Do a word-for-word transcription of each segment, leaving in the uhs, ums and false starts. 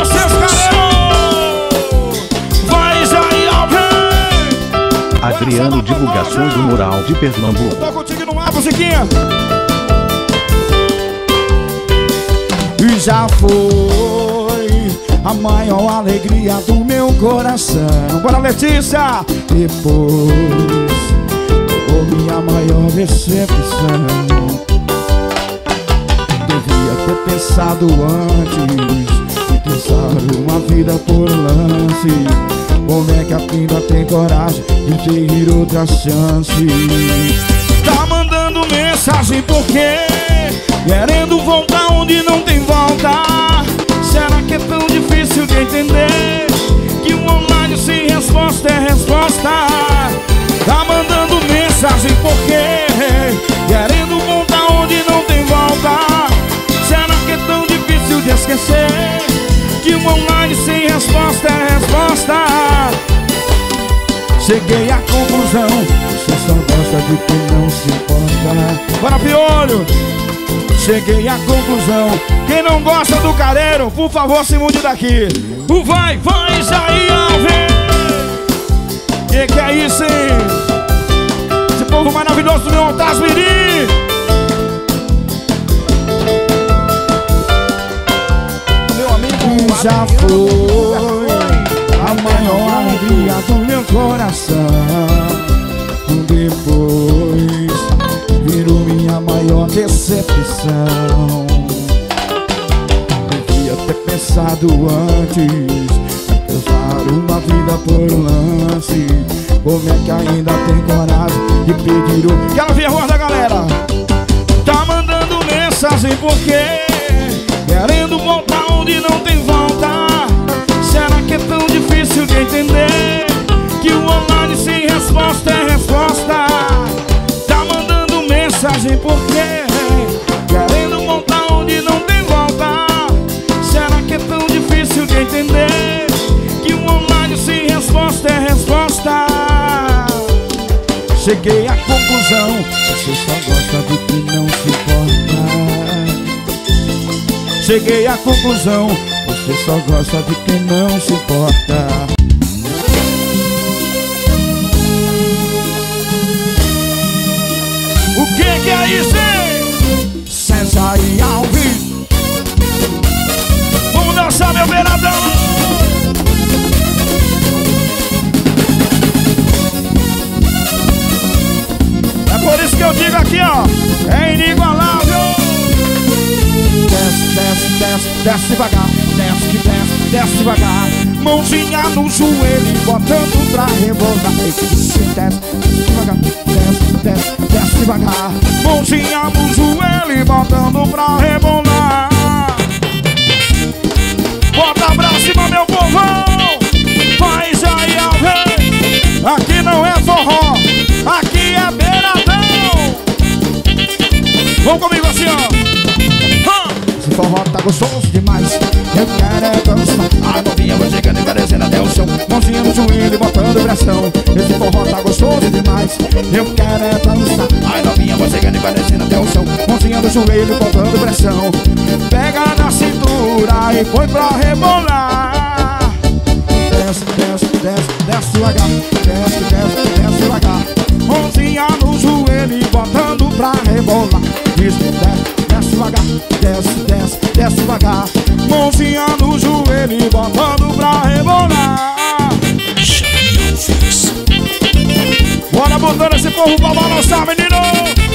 vocês, Carol! Faz aí alguém! Adriano, divulgações do Mural de Pernambuco. Tô contigo no ar, musiquinha! E já foi a maior alegria do meu coração. Bora, Letícia! Depois foi minha maior decepção. Devia ter pensado antes e pensar uma vida por lance. Como é que ainda tem coragem de ter outra chance? Tá mandando mensagem por quê? Querendo voltar onde não tem volta. Será que é tão difícil de entender que um online sem resposta é resposta? Tá mandando mensagem por quê? Querendo voltar onde não tem volta. Será que é tão difícil de esquecer que um online sem resposta é resposta? Cheguei à conclusão, você só gosta de quem não se importa. Bora, Piolho! Cheguei à conclusão, quem não gosta do careiro, por favor, se mude daqui. O vai, vai, aí, Alvin. Que que é isso, hein? Esse povo maravilhoso do meu Altasmirim. Meu amigo, já foi a maior alegria do meu coração. Depois virou minha maior decepção. Devia ter pensado antes, pensar uma vida por lance. Como é que ainda tem coragem de pedir o... Quero ver a voz da galera. Tá mandando mensagem por quê? Querendo voltar onde não tem volta. Será que é tão difícil de entender que o online sem resposta é resposta? Tá mandando mensagem por quê? Querendo montar onde não tem volta. Será que é tão difícil de entender que um online sem resposta é resposta? Cheguei à conclusão, você só gosta de quem não se importa. Cheguei à conclusão, você só gosta de quem não se importa. O que que é isso, hein? César e Alvin. Vamos dançar, meu beiradão. É por isso que eu digo aqui, ó, é inigualável. Desce, desce, desce, desce devagar. Desce que desce, desce devagar. Mãozinha no joelho, botando pra rebolar. Desce, desce devagar. Desce, desce, desce devagar. Mãozinha no joelho, botando pra rebolar. Bota pra cima, meu povão. Faz aí, Alvin. Aqui não é forró, aqui é beiradão. Vamos comigo assim, ó. Esse forró tá gostoso demais, eu quero é dançar. A novinha vai chegando e parecendo até o chão. Mãozinha no joelho e botando pressão. Esse forró tá gostoso demais, eu quero é dançar. A novinha vai chegando e parecendo até o chão. Mãozinha no joelho e botando pressão. Pega na cintura e põe pra rebolar. Desce, desce, desce, desce devagar. Desce, desce, desce devagar. Mãozinha no joelho e botando pra rebolar. Isso, desce, desce devagar. Desce, desce, desce devagar. Mãozinha no joelho e botando pra rebolar. Bora botando esse povo pra balançar, menino.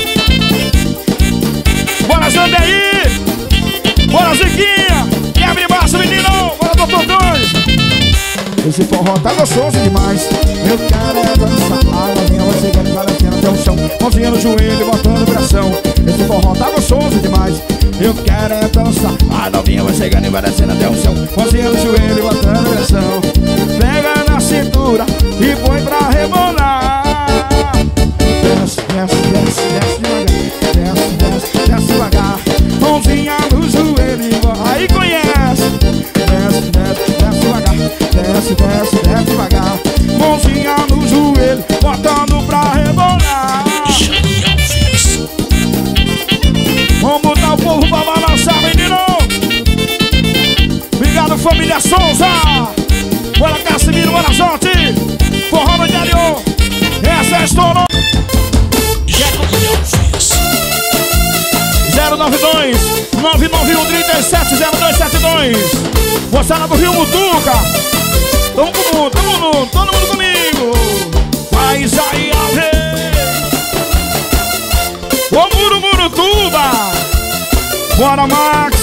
Bora, Jandeí. Bora, Ziquinha. Quebra embaixo, menino. Bora, doutor dois. Esse forró tá gostoso demais, eu quero é dançar. A novinha vai chegando e vai descendo até o chão. Mãozinha no joelho botando pressão. Esse forró tá gostoso demais, eu quero é dançar. A novinha vai chegando e vai descendo até o chão. Mãozinha no joelho botando pressão. Pega na cintura e põe pra rebolar. Desce, desce, desce, desce devagar. Desce, desce, desce devagar. Mãozinha no joelho e vai. Aí conhece. Desce, desce, desce devagar. Desce, desce, desce devagar. Mãozinha no joelho, botando pra rebolar. Vamos botar o povo pra balançar, menino. Obrigado, família Souza. Bora Casimiro, bora Sorte. Forró no diário. Essa é a história. zero nove dois, nove nove um, três sete zero dois sete dois. Moçada do Rio Mutuca. Tamo com mundo, tamo no, todo mundo comigo. Faz aí a vez. Ô Muro Murutuba. Bora Max.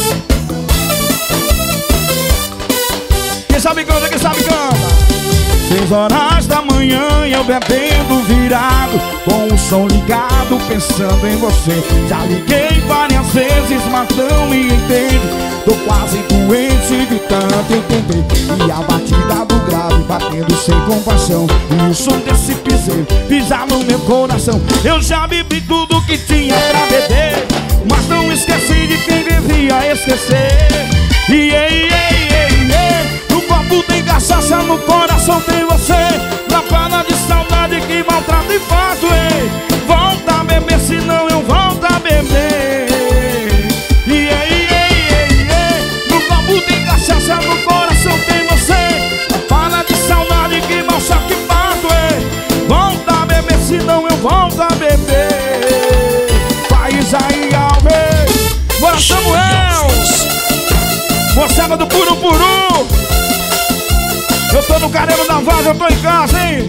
Quem sabe canta, quem sabe canta. Seis horas da manhã eu bebendo virado, com o som ligado pensando em você. Já liguei várias vezes mas não me entende. Tô quase doente de tanto entender. E a batida do grave batendo sem compaixão, e o som desse piseiro pisar no meu coração. Eu já bebi tudo que tinha pra beber, mas não esqueci de quem devia esquecer. E ei, ei, ei, ei, no copo tem cachaça, no coração tem você. Lapada de saudade que maltrata e fato, ei. Volta a beber, senão eu volto a beber. E ei, ei, ei, ei, no copo tem cachaça, no coração tem você. Lapada de saudade que maltrata e fato, ei. Volta a beber, senão eu volto a beber. Faz aí, Alves. Bora, Samuel. Moçada do Puru Puru. Eu tô no Carneiro da Vaz, eu tô em casa, hein?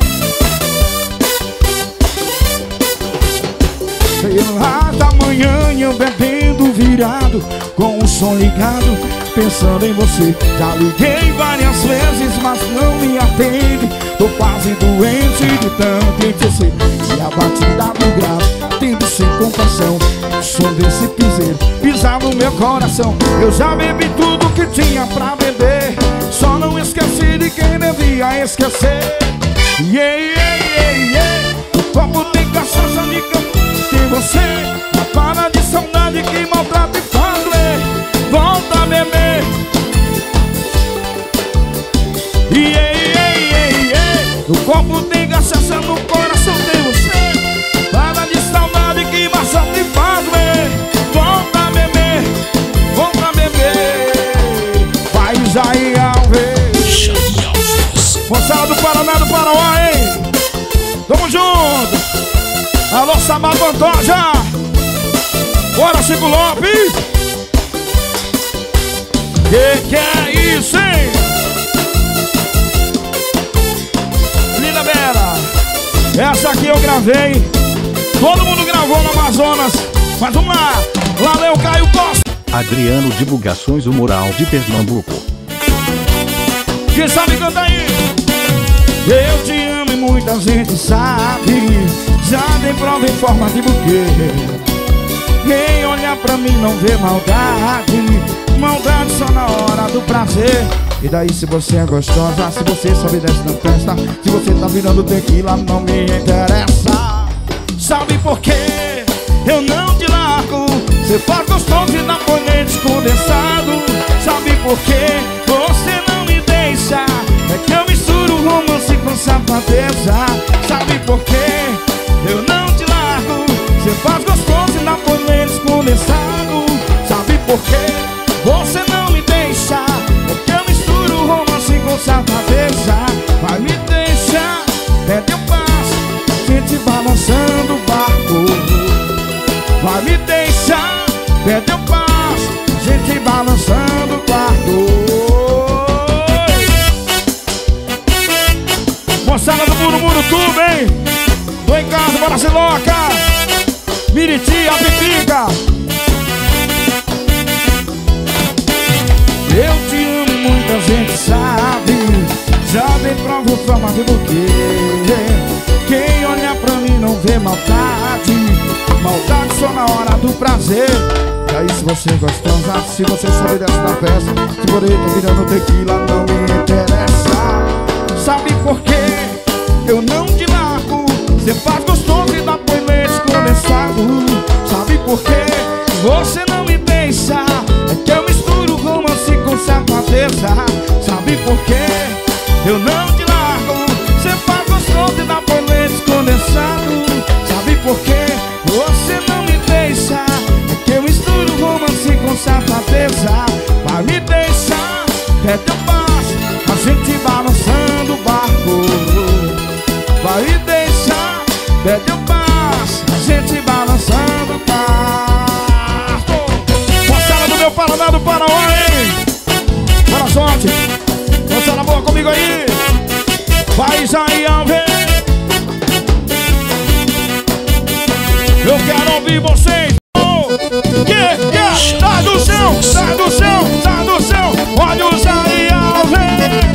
Seis horas da manhã eu bebendo virado, com o som ligado, pensando em você. Já liguei várias vezes, mas não me atende. Tô quase doente de tanto entecer. E a batida do grave, tendo sem compaixão, o som desse piseiro pisar no meu coração. Eu já bebi tudo que tinha pra beber, só não esqueci de quem devia esquecer. Yeah, yeah, yeah, yeah. O copo tem cachaça, me tem você. A para de saudade que maltrata e faz doer. Volta a beber. Yeah, yeah, yeah, yeah. O copo tem cachaça, no coração tem você. Para de saudade que maltrata e faz doer. Volta a beber, volta a beber. Faz aí, Alves. Moçada do Paraná, do Parauá, hein? Tamo junto. Alô, Samar Pantoja. Bora, Chico Lopes. Que que é isso, hein? Linda Bela. Essa aqui eu gravei. Todo mundo gravou no Amazonas. Mas vamos lá. Valeu, Caio Costa. Adriano Divulgações, o Mural de Pernambuco. Quem sabe canta aí. Eu te amo e muita gente sabe. Já dei prova em forma de buquê. Quem olha pra mim não vê maldade. Maldade só na hora do prazer. E daí se você é gostosa, se você só me desce na festa, se você tá virando tequila, não me interessa. Sabe por quê? Eu não te largo. Você faz gostoso e dá com leite condensado. Sabe por quê? Você não me deixa. É que eu misturo romance com safadeza. Sabe por quê? Eu não te largo. Você faz gostoso e dá com leite condensado. Sabe por quê? Você não me deixa. É que eu misturo romance com safadeza. Vai me deixar, pede um passo, gente balançando o barco. Vai me deixar, pede um passo, gente balançando o barco. Moçada do Muro Muro tudo, hein? Tô em casa, bora se louca. Miriti, a pipica. Eu te amo e muita gente sabe. Já dei prova forma de buquê. Quem olha pra mim não vê maldade. Maldade só na hora do prazer. E aí se você gostosa, se você sobe dessa na festa, se você tá virando tequila, não me interessa. Sabe por quê? Eu não te largo. Você faz gostoso e dá põe leite condensado. Sabe por quê? Você não me deixa. É que eu misturo romance com safadeza. Sabe por quê? Eu não te largo. Você faz gostoso e dá põe leite condensado. Sabe por quê? Você não me deixa. É que eu misturo romance com safadeza. Vai me deixar, pede o passo, a gente balançando o barco. Vai deixar, pede o passo, a gente balançando o barco. Moçada do meu Paraná, do Parauá, hein? Boa sorte. Moçada boa comigo aí. Vai, Jair Alves. Eu quero ouvir vocês. Que, que, sai do chão, sai do chão, sai do chão. Olha o Jair Alves.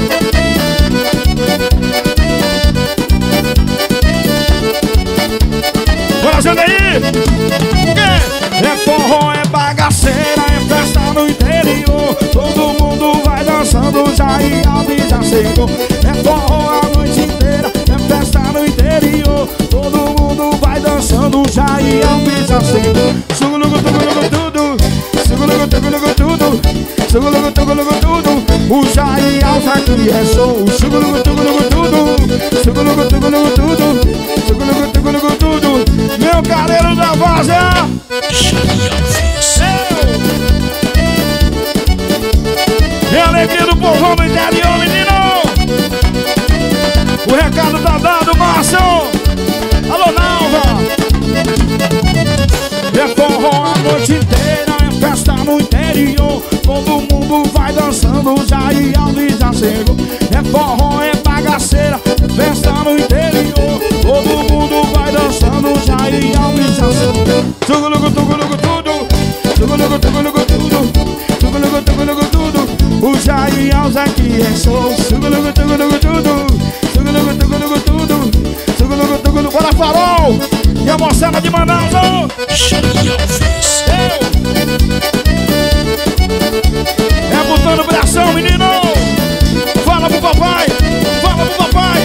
Bora, gente aí. Que é forró, é bagaceira, é festa no interior. Todo mundo vai dançando, Jair Alves já chegou. É forró a noite inteira, é festa no interior. Todo mundo vai dançando, Jair Alves já chegou. Sugulugu, tugulugu, tudo. Sugulugu, tugulugu, tudo. Sugulugu, tugulugu, tudo. O Jair Alves aqui é show. Sugulugu, tugulugu, tudo. Sugulugu, tugulugu, tudo. Sugulugu, tugulugu, tudo. Meu caleiro da Várzea. Jair Alves. É a alegria do povão do interior, menino. O recado tá dado, Márcio. Alô, Nalva. É forró a noite inteira, é festa no interior. Todo mundo vai dançando, Jair Alves já chegou. É forró, é bagaceira, é festa no interior. Todo mundo vai dançando, Jair Alves já chegou. Sugulugu, tugulugu, tudo. Sugulugu, tugulugu, tudo. Sugulugu, tugulugu, tudo. O Jair Alves aqui é show. Sugulugu, tugulugu, tudo. Sugulugu, tugulugu, tudo. Sugulugu, tugulugu. Bora, Farol! E a moçada de Manaus, oh! Jair Alves. É botando bração, menino! Fala pro papai! Fala pro papai!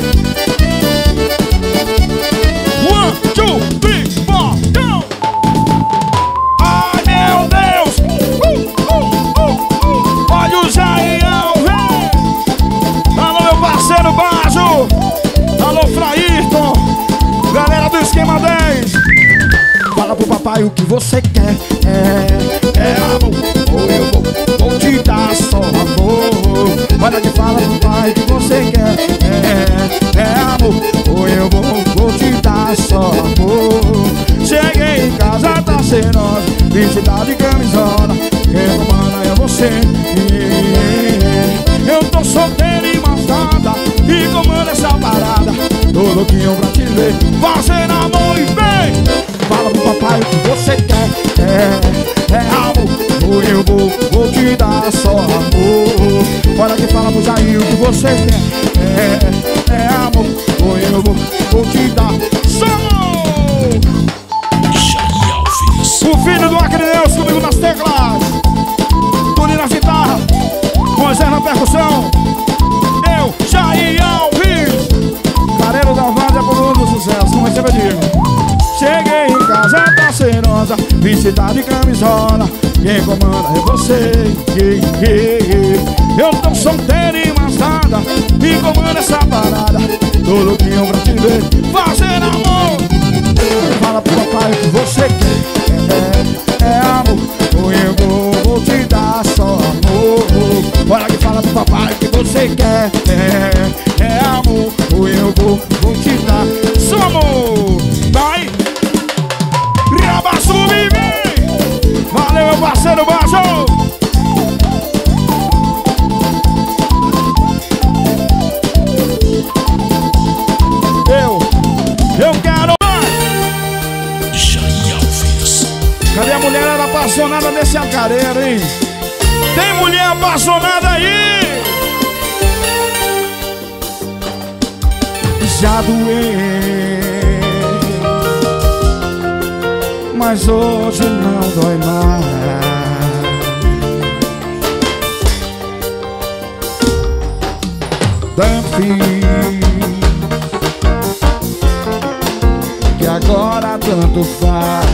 One, two, three, four, go! Ai, meu Deus! Uh, uh, uh, uh. Olha o Jair Alves! Alô, meu parceiro Bajo! Alô, Frairton! Galera do Esquema dez! Fala pro papai o que você quer. É, é amor, ou eu vou, vou te dar só amor. Olha que fala pro pai o que você quer. É, é amor, ou eu vou, vou te dar só amor. Cheguei em casa, tá cenosa, vestida de camisola. Quem comanda é você. Eu tô solteiro e mascada, e comando essa parada. Tô louquinho pra te ver, fazendo amor e bem. Fala pro papai o que você quer. É, é amor, ou eu vou, vou te dar só amor. Olha que fala pro Jair o que você quer. É, é amor, ou eu vou, vou te dar só amor. Jair Alves. O filho do Acredeus comigo nas teclas. Tony na guitarra, Moisés na percussão. Eu, Jair Alves. Careiro da Várzea por outro sucesso, como é que eu digo? Cheguei em casa, tá cenosa, vestida de camisola. Quem comanda é você. Yeah, yeah, yeah. Eu tô solteiro e mascada, e comanda essa parada. Tô louquinho pra te ver, fazendo amor. Fala pro papai o que você quer. É, é amor, ou eu vou, vou te dar só amor. Olha que fala pro papai o que você quer. É, é amor, ou eu vou, vou te dar só amor. Vai! Rabaço, vive! Valeu, meu parceiro Baixo! Eu, eu quero mais! Jair Alves. Cadê a mulher apaixonada desse acareiro, hein? Tem mulher apaixonada aí? Já doeu, mas hoje não dói mais. Tanto fiz que agora tanto faz.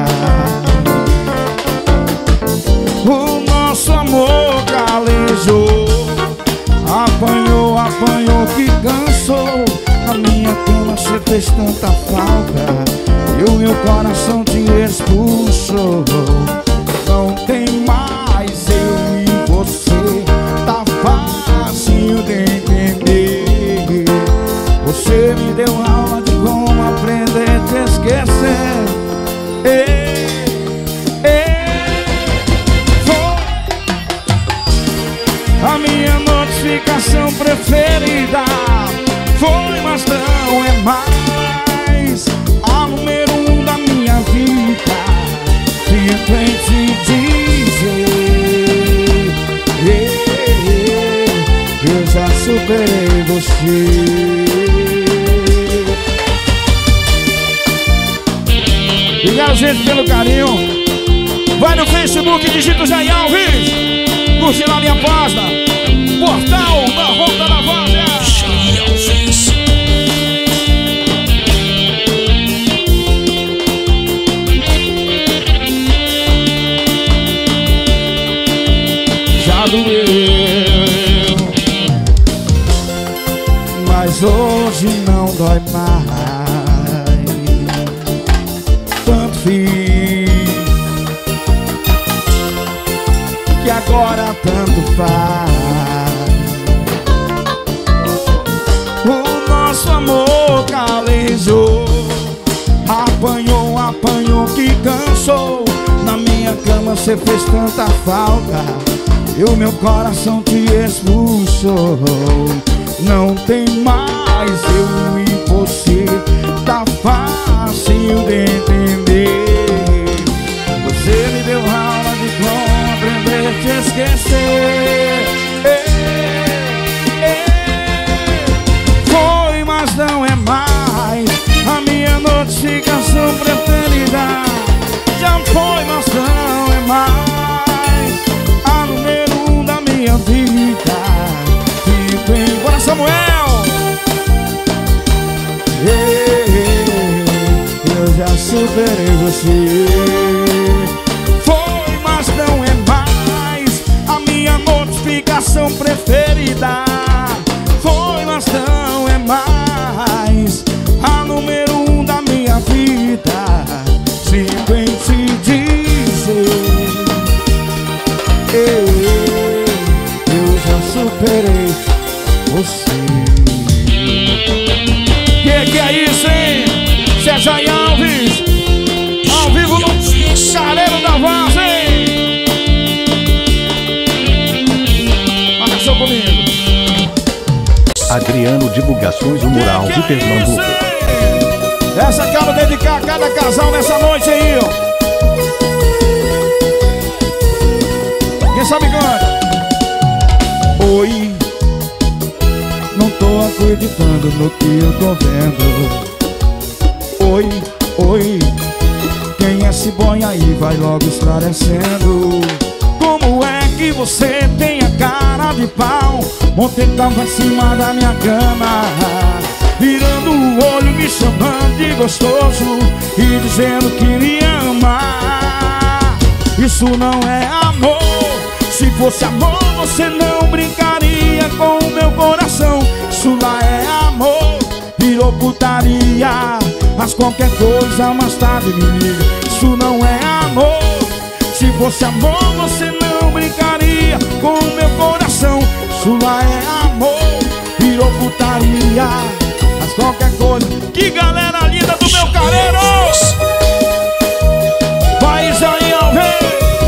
O nosso amor calejou, apanhou, apanhou que cansou. A minha cama você fez tanta falta e o meu coração te expulsou. Não tem mais eu e você, tá fácil. a minha notificação preferida. Foi, mas não é mais a número um da minha vida. Sinto em te dizer, eu já superei você. Obrigado, gente, pelo carinho. Vai no Facebook, digita o Jair Alves. Curte lá minha página. Portal da Volta da Várzea. Jair Alves. Já doeu, mas hoje não dói mais. Tanto fiz que agora tanto faz. O nosso amor calejou, apanhou, apanhou que cansou. Na minha cama cê fez tanta falta e o meu coração te expulsou. Não tem mais eu e você, tá fácil de entender. Você me deu aula de compreender, te esquecer. Ei, ei. Foi, mas não é mais a minha notificação preferida. Já foi, mas não é mais a número um da minha vida. E bem, bora Samuel. Ei, eu já superei você. Foi, mas não é mais a minha notificação preferida. Foi, mas não é mais a número um da minha vida. Sinto em te dizer, eu, eu já superei você. Que que é isso, hein? César Alves, ao vivo no Careiro da Várzea, hein? Atenção comigo. Adriano Divulgações, o Mural de Pernambuco. Essa quero dedicar a cada casal nessa noite aí, ó. Quem sabe canta? Oi, não tô acreditando no que eu tô vendo. Oi, oi, quem é esse boy aí vai logo esclarecendo. Como é que você tem a cara de pau? Ontem tava em cima da minha cama, virando o olho, me chamando de gostoso e dizendo que me ama. Isso não é amor. Se fosse amor, você não brincaria com o meu coração. Isso lá é amor, virou putaria. Mas qualquer coisa mais tarde me liga. Isso não é amor. Se fosse amor, você não brincaria com o meu coração. Isso lá é amor, virou putaria. Mas qualquer coisa. Que galera linda do meu Careiro! Vai, Jair Alves!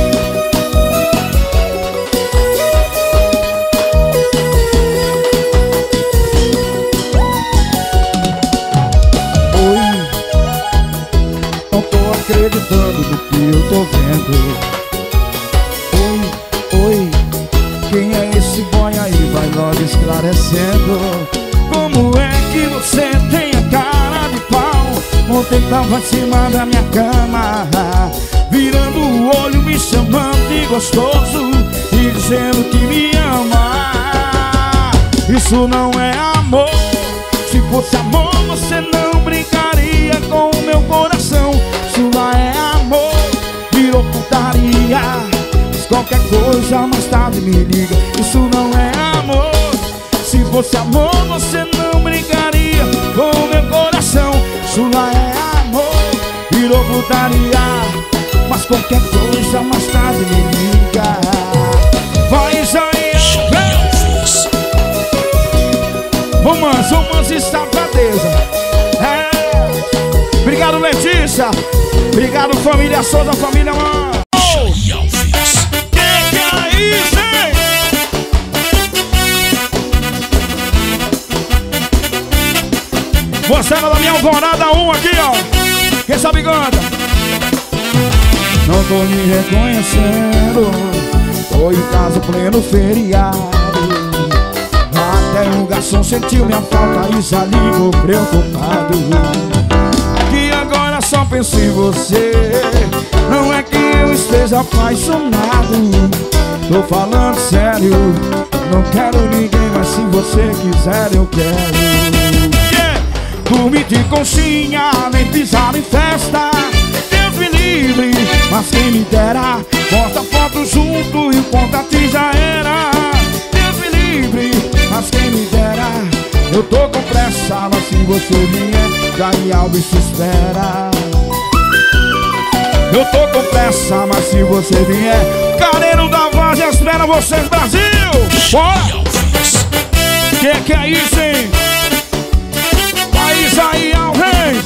Oi, não tô acreditando no que eu tô vendo. Oi, oi, quem é esse boy aí? Vai logo esclarecendo. Como é que você tem a cara de pau? Ontem tava em cima da minha cama, virando o olho, me chamando de gostoso e dizendo que me ama. Isso não é amor. Se fosse amor, você não brincaria com o meu coração. Isso lá é amor, virou putaria. Mas qualquer coisa mais tarde me liga. Isso não é amor. Se fosse amor, você não brincaria com o meu coração. Isso lá é amor, virou putaria. Mas qualquer coisa mais tarde me liga. Vai, Jair Alves. Romance, romance, safadeza. É. Obrigado, Letícia. Obrigado, família Souza, família Mãe. Que que é isso, hein? parcela da minha alvorada um aqui, ó. Quem sabe canta. Não tô me reconhecendo, tô em casa pleno feriado. Até o garçom sentiu minha falta e já ligou preocupado. Que agora só penso em você, não é que eu esteja apaixonado. Tô falando sério, não quero ninguém, mas se você quiser eu quero. Yeah! Dormir de conchinha, nem pisar em festa, Deus me livre, mas quem me dera. Posta foto junto e o contato já era. Deus me livre, mas quem me dera. Eu tô com pressa, mas se você vier, já me Alves te espera. Eu tô com pressa, mas se você vier, Careiro da Várzea espera vocês, Brasil! Bora! Que que é isso, hein? País aí, Alves!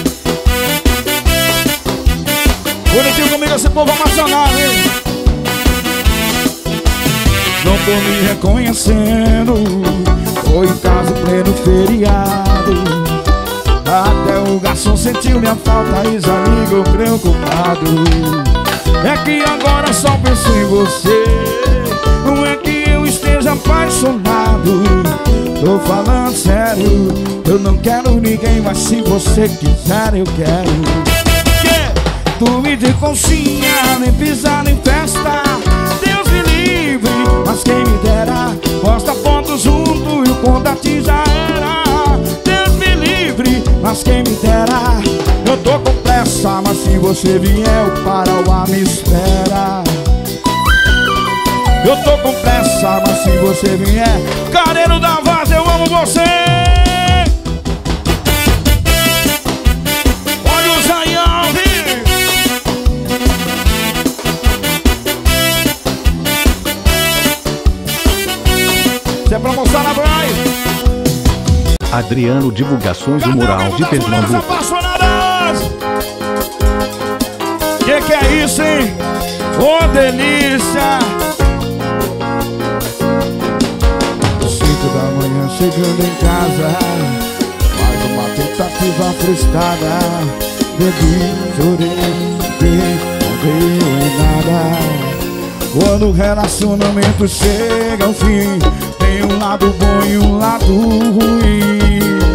Bonitinho comigo esse povo amacionado, hein? Não tô me reconhecendo, tô em casa pleno feriado. Até o garçom sentiu minha falta e já ligou preocupado. É que agora só penso em você, não é que eu esteja apaixonado. Tô falando sério, eu não quero ninguém, mas se você quiser eu quero. Yeah! Dormir de conchinha, nem pisar em festa, Deus me livre, mas quem me dera. Posta foto junto e o contato já era. Deus me livre, mas quem me dera. Eu tô com pressa, mas se você vier, o Parauá me espera. Eu tô com pressa, mas se você vier, Careiro da Várzea, eu amo você. Olha o Zaião, isso é pra mostrar na praia. Adriano Divulgações do Mural de Pernambuco. Que que é isso, hein? Ô, oh, delícia! Cinco da manhã chegando em casa, mais uma tentativa frustrada. Bebi, chorei, fiquei, não deu em nada. Quando o relacionamento chega ao fim, tem um lado bom e um lado ruim.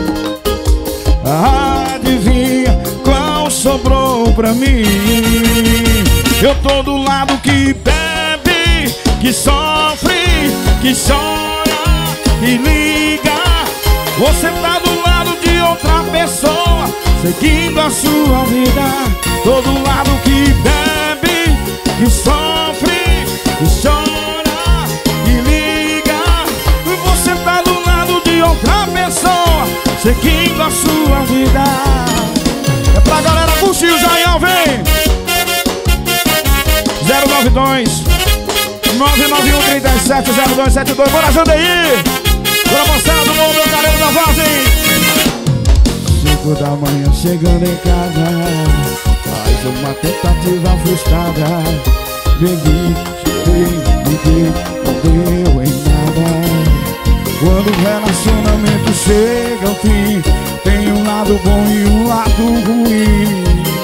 Adivinha qual sobrou pra mim? Eu tô do lado que bebe, que sofre, que chora e liga. Você tá do lado de outra pessoa, seguindo a sua vida. Tô do lado que bebe, que sofre, que chora e liga. Você tá do lado de outra pessoa, seguindo a sua vida. É pra galera curtir o Jaião, vem! zero nove dois, nove nove um, três sete, zero dois sete dois. Bora, ajuda aí! Bora mostrar do mundo, meu Careiro da Várzea, hein? Cinco da manhã chegando em casa, mais uma tentativa frustrada. Bebi, chorei, liguei, não deu em nada. Quando o relacionamento chega ao fim, tem um lado bom e um lado ruim.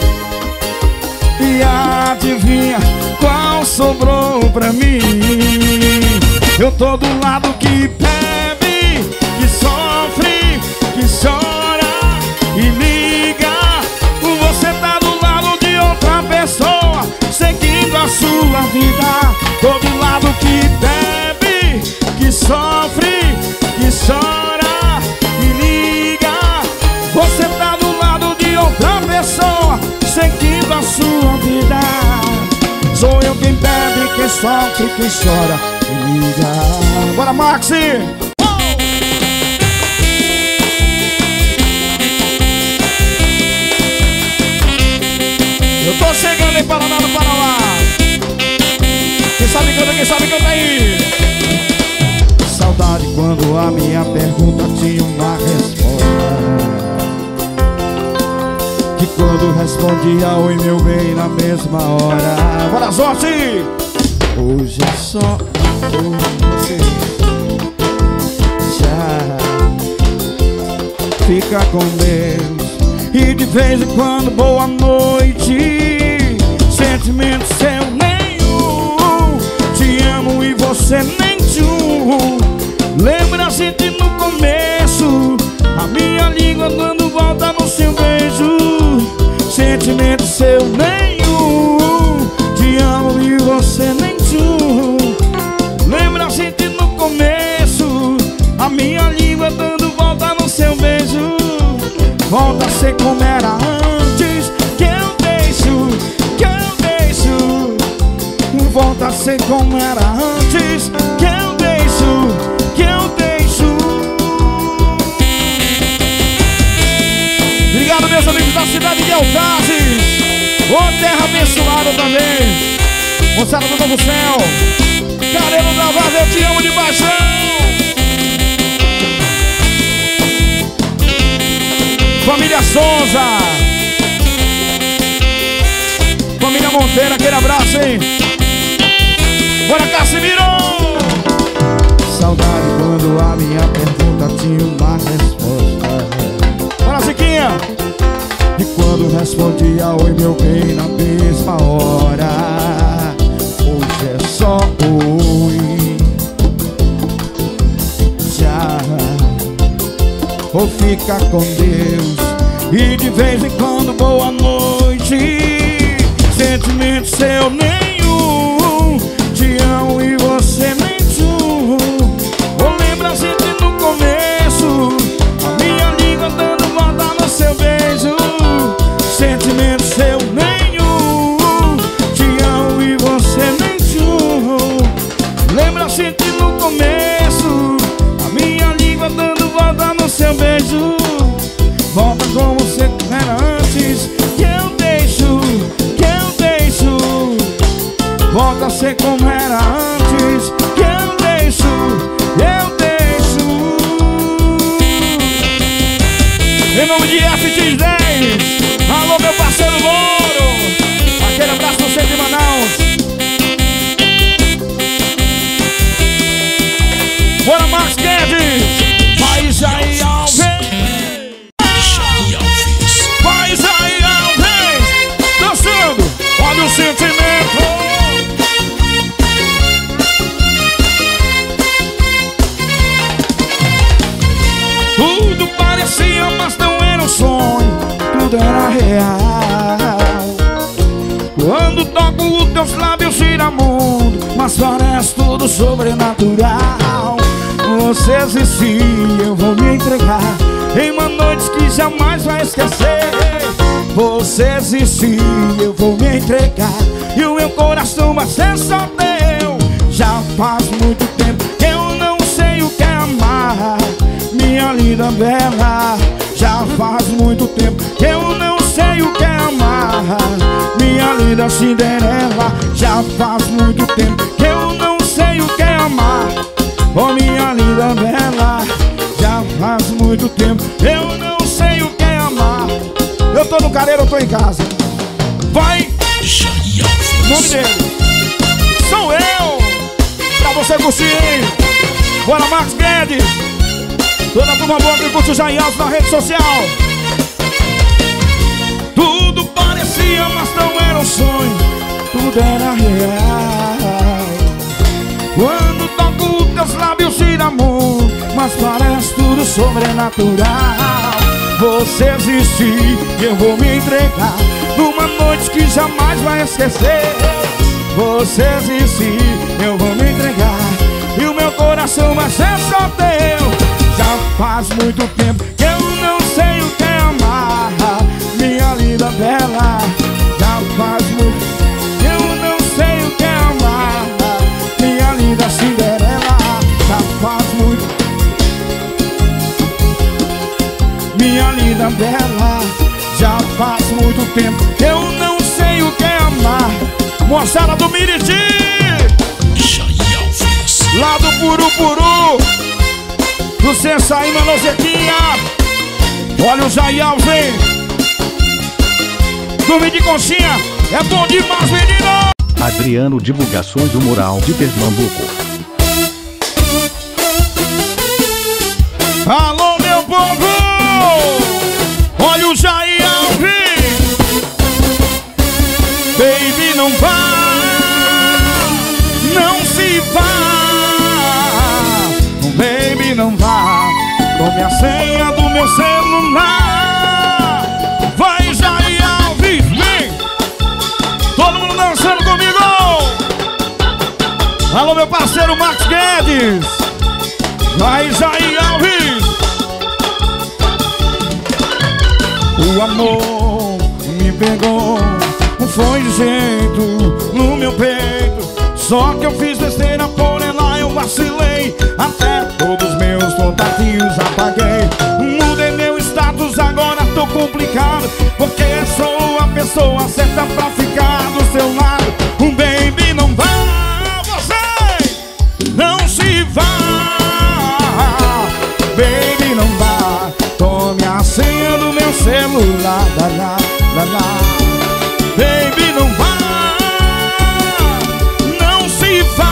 E adivinha qual sobrou pra mim? Eu tô do lado que bebe, que sofre, que chora e liga. Você tá do lado de outra pessoa, seguindo a sua vida. Tô do lado que bebe, que sofre, que chora e liga. Você tá do lado de outra pessoa, seguindo a sua vida. Sou eu quem bebe, quem sofre, quem chora e liga. Bora, Maxi! Eu tô chegando em Paraná, no Parauá. Quem sabe canta, quem sabe canta aí. Saudade quando a minha pergunta tinha uma resposta, que quando respondia oi meu bem na mesma hora. Bora, sorte! Hoje é só hoje já. fica com Deus. E de vez em quando boa noite. Sentimento seu nenhum. Te amo e você nem tchum. Lembra a gente no começo, a minha língua dando volta no seu beijo. Sentimento seu nenhum. Te amo e você nem tchum. Lembra a gente no começo, a minha língua dando volta no seu beijo. Volta a ser como era antes, que eu deixo, que eu deixo. Volta a ser como era antes, que eu deixo, que eu deixo. Obrigado, meus amigos da cidade de Altazes. Ô terra abençoada também. Moçada do Novo Céu, Carelo da Vaz, eu te amo de paixão. Família Souza, família Monteiro, aquele abraço, hein? Bora, Casimiro! Saudade quando a minha pergunta tinha uma resposta. Bora, Ziquinha! E quando respondia oi meu bem na mesma hora. Hoje é só oi. Já. Ou fica com Deus. E de vez em quando boa noite. Sentimento seu nenhum. Te amo e você nem tchum. Ou lembra a gente no começo, a minha língua dando volta no seu beijo. Sentimento seu nenhum. Te amo e você nem tchum. Lembra a gente no começo, a minha língua dando volta no seu beijo. Volta como você era antes, que eu deixo, que eu deixo. Volta a ser como era antes, que eu deixo, eu deixo. Em nome de F X dez, alô meu parceiro Moro, aquele abraço no centro de Manaus. Bora, Max Guedes, vai Jair Alves. Vai Jair Alves, dançando, olha o sentimento. Tudo parecia, mas não era um sonho, tudo era real. Quando toco os teus lábios gira mundo, mas parece tudo sobrenatural. Você existe, eu vou me entregar em uma noite que jamais vai esquecer. Você existe, eu vou me entregar e o meu coração vai ser só teu. Já faz muito tempo que eu não sei o que é amar, minha linda bela. Já faz muito tempo que eu não sei o que é amar, minha linda Cinderela. Já faz muito tempo que eu não sei o que é amar, oh minha linda bela. Já faz muito tempo eu não sei o que é amar. Eu tô no Careiro, eu tô em casa. Vai! O nome dele sou eu. Pra você curtir, hein? Bora, Max Guedes. Toda a turma boa que curte o Jair Alves na rede social. Tudo parecia, mas não era um sonho, tudo era real. Quando toco os teus lábios gira mundo, mas parece tudo sobrenatural. Você existe e eu vou me entregar numa noite que jamais vai esquecer. Você existe, eu vou me entregar e o meu coração vai ser só teu. Já faz muito tempo que eu não sei o que é amar, minha linda bela. Já faz muito tempo que eu não sei o que é amar, minha linda Cinderela. Já faz muito, minha linda bela. Já faz muito tempo que eu não sei o que é amar. Moçada do Miriti, lá do Purupuru, do Sensaíma Nozequinha. Olha o Jair Alves. Dormir de conchinha é bom demais, menino. Adriano Divulgações do Mural de Pernambuco. Alô, meu povo! Tome a senha do meu celular. Vai, Jair Alves, vem! Todo mundo dançando comigo! Alô, meu parceiro Max Guedes! Vai, Jair Alves! O amor me pegou, foi de jeito no meu peito. Só que eu fiz besteira, por ela eu vacilei. Até todos meus contatinhos apaguei. Mudei meu status, agora tô complicado, porque sou a pessoa certa pra ficar do seu lado. Um baby, não vá, você não se vá. Baby, não vá. Tome a senha do meu celular. Lá, lá, lá, lá. Baby, não vá. Não se vá.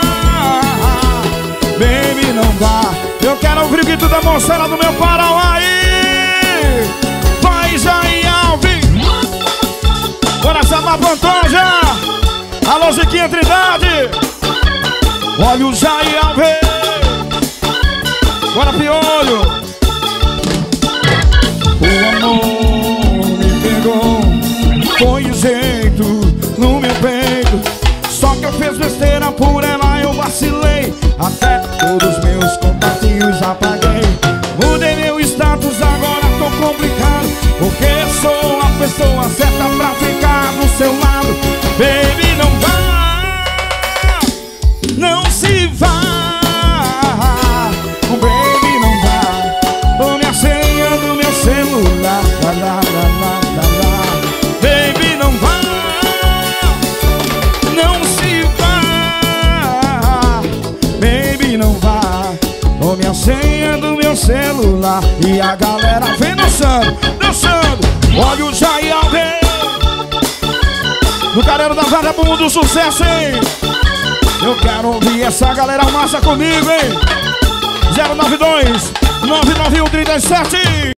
Baby, não vá. Eu quero ouvir o grito da moçada do meu Parauai. Faz aí, Alvin. Bora chamar Pantoja. Alô, Ziquinha Trindade. Olha o Jair Alvin. Bora, Piolho. O amor me pegou, foi o jeito no meu peito. Só que eu fiz besteira, por ela eu vacilei. Até todos meus contatinhos apaguei. Mudei meu status, agora tô complicado, porque sou a pessoa certa pra ficar do seu lado. Baby, não vá. Não se vá. Baby, não vá. Tome a senha do meu celular. Lá, lá, lá, lá, lá, lá. Baby, não vá. Não se vá. Baby, não vá. Tome a senha do meu celular. E a galera vem dançando, dançando. Olha o Jair Alves. No Careiro da Varda pro mundo do sucesso, hein? Eu quero ouvir essa galera massa comigo, hein? zero nove dois nove nove um três sete